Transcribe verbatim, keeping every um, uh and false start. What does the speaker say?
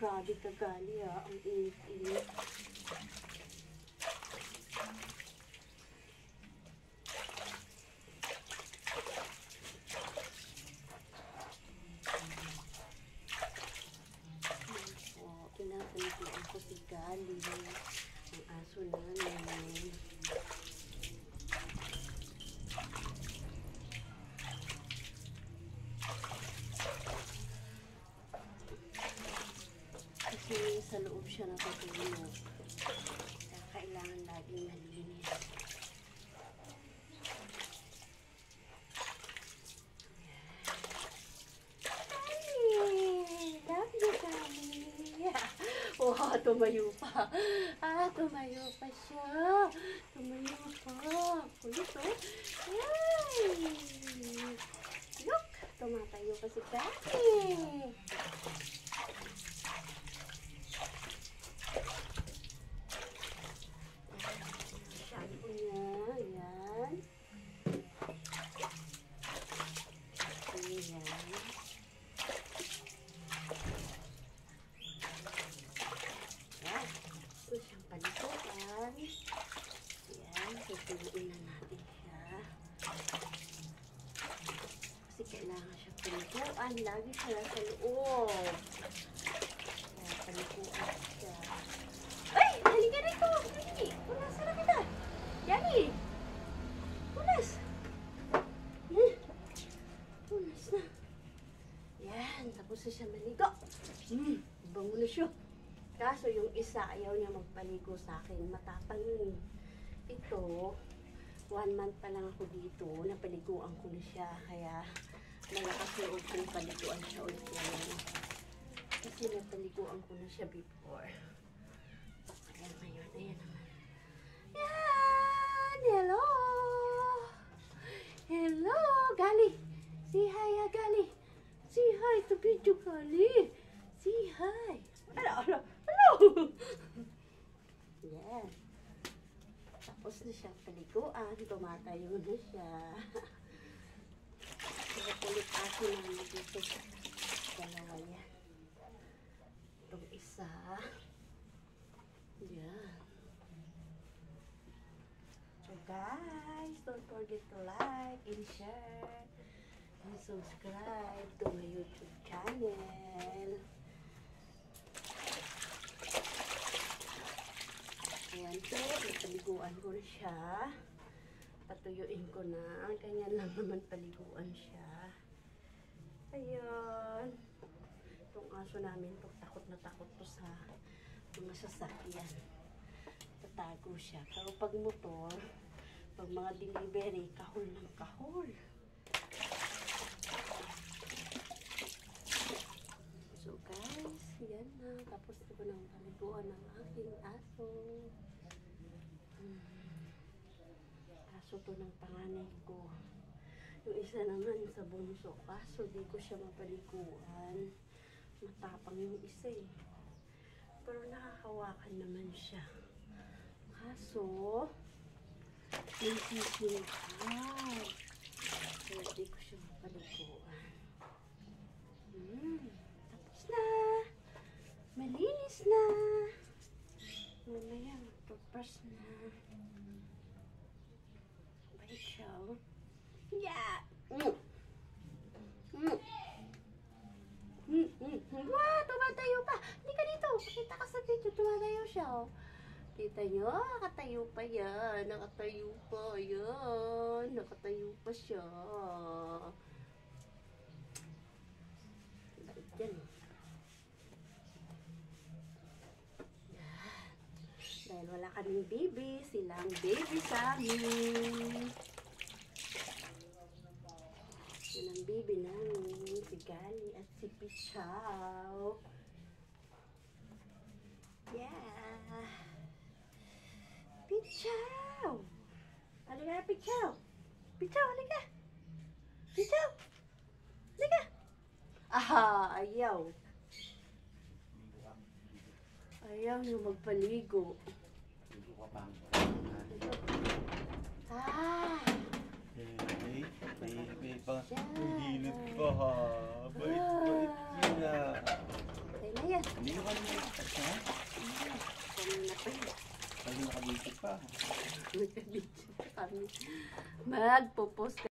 Grabe ka, Gali, ah. Ang init-init. Oh, pinapaliguan ko si Gali. Ang aso namin. Kasi sa loob siya natutulog. Kaya kailangan laging malinis. Ay! Love you, Kali! Wow, tumayo pa. Ah, tumayo pa siya. Tumayo pa. Kulit, oh. Ay! Look! Tumatayo pa si Kali. Tutuluin na natin siya. Kasi kailangan siya paliguan. Lagi siya nasa loob. Kaya paliguan siya. Ay! Halika rito! Halika! Punas na kita! Yani! Punas! Yan! Punas na. Yan! Tapos na siya maligo. Hmm! Bango na siya. Kaso yung isa ayaw niya magpaligo sa akin. Matapang yun. Ito, one month pa lang ako dito, napaliguan ko na siya, kaya malakas loob kong paliguan siya ulit ngayon. Kasi napaliguan ko na siya before. Kaya ngayon, ayan naman. Yan! Hello! Hello! Gali! Say hi, ha, Gali! Say hi to video, Gali! Say hi! Hello! Hello! Hello! Yan! Tapos na siyang paliguan, tumatayo na siya. Kaya kulit ako namin dito. Dalawa yan. Itong isa. Yan. So guys, don't forget to like and share and subscribe to my YouTube channel. Ayan po, paliguan ko na siya. Patuyuin ko na. Ganyan lang naman paliguan siya. Ayan. Itong aso namin, to, takot na takot to sa mga sasakyan. Tatago siya. Pero pag motor, pag mga delivery, kahol ng kahol. So guys, yan na. Tapos ko nang paliguan ng aking aso. Hmm. Aso to ng panganay ko. Yung isa naman sa bunso. Kaso di ko siya mapaliguan. Matapang yung isa eh. Pero nakakawakan naman siya. Kaso, yung sisingkad. Kaya di ko siya mapaliguan. Hmm. Tapos na. Malinis na. Mamaya, magpapras na. Bait siya, oh. Yeah! Mm. Mm. Mm, mm, mm. Wow, tumatayo pa. Hindi ka dito. Kita ka sa video, tumatayo siya, oh. Kita nyo, nakatayo pa yan. Nakatayo pa, yan. Nakatayo pa siya. Bait yan, oh. Dahil wala kaming baby, silang baby sa amin. Yan ang baby namin, si Gali at si Pichaw. Yeah! Pichaw! Halika, Pichaw! Pichaw, halika! Pichaw! Halika! Aha, ayaw. Ayaw nyo magpaligo. Ah! Hey, may, may pang hihilot pa ha. Bait-bait yun ah. Kaya na yan. Hindi na kami nagtatapos ha? Kanina pa yun. Lagi nakabisip pa. Nagka-video pa kami. Magpo-post